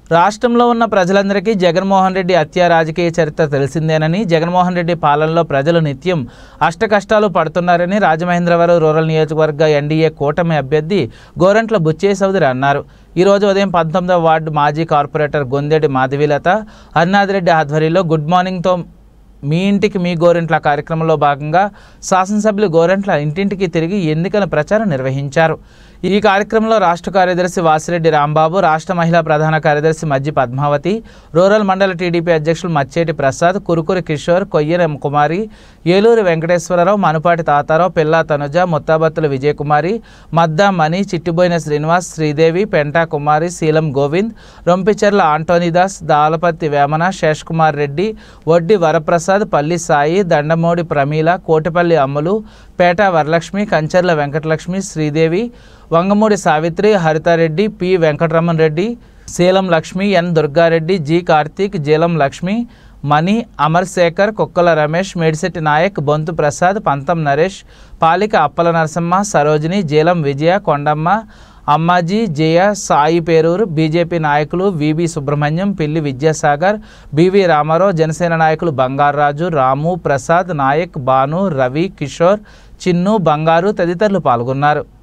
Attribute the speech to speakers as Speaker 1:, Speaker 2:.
Speaker 1: రాష్ట్రంలో ఉన్న ప్రజలందరికీ జగన్మోహన్ రెడ్డి హత్య రాజకీయ చరిత్ర తెలిసిందేనని, జగన్మోహన్ రెడ్డి పాలనలో ప్రజలు నిత్యం అష్టకష్టాలు పడుతున్నారని రాజమహేంద్రవరం రూరల్ నియోజకవర్గ ఎన్డీఏ కూటమి అభ్యర్థి గోరంట్ల బుచ్చయ్య చౌదరి అన్నారు. ఈరోజు ఉదయం 19వ వార్డు మాజీ కార్పొరేటర్ గొందెడి మాధవీలత హరినాథరెడ్డి ఆధ్వర్యంలో గుడ్ మార్నింగ్తో మీ ఇంటికి మీ గోరెంట్ల కార్యక్రమంలో భాగంగా శాసనసభ్యులు గోరెంట్ల ఇంటింటికి తిరిగి ఎన్నికల ప్రచారం నిర్వహించారు. ఈ కార్యక్రమంలో రాష్ట్ర కార్యదర్శి వాసిరెడ్డి రాంబాబు, రాష్ట్ర మహిళా ప్రధాన కార్యదర్శి మజ్జి పద్మావతి, రూరల్ మండల టీడీపీ అధ్యక్షులు మచ్చేటి ప్రసాద్, కురుకురి కిషోర్, కొయ్యన కుమారి, ఏలూరు వెంకటేశ్వరరావు, మనుపాటి తాతారావు, పిల్లా తనుజ, ముత్తాబత్తుల విజయకుమారి, మద్దా మణి, చిట్టిబోయిన శ్రీనివాస్, శ్రీదేవి, పెంటా కుమారి, శీలం Govind, Rompicherla ఆంటోనీదాస్, దాలపత్తి Vemana, Seshakumar Reddy, Vaddi Varaprasad, Palli Sai, Dandamodi Pramila, Kotipalli Ammulu, Peta Varalakshmi, Kancharla Venkatalakshmi, Sridevi, Vangamudi Savitri, Harithareddy, P Venkataraman Reddy, Seelam Lakshmi, N Durgareddy, G Karthik, Jeelam Lakshmi, Mani, Amar Sekhar, Kukkala Ramesh, Medisetti Nayak, Bonthu Prasad, Pantham Naresh, Palika Appala Narasimha, Sarojini, Jeelam Vijaya, Kondamma, Ammaji, Jaya, Sai Peruru, BJP నాయకులు విబి సుబ్రహ్మణ్యం, పిల్లి విద్యాసాగర్, బివి రామారావు, జనసేన నాయకులు బంగారాజు, రాము, ప్రసాద్, నాయక్, భాను, రవి, కిషోర్, చిన్ను, బంగారు తదితరులు పాల్గొన్నారు.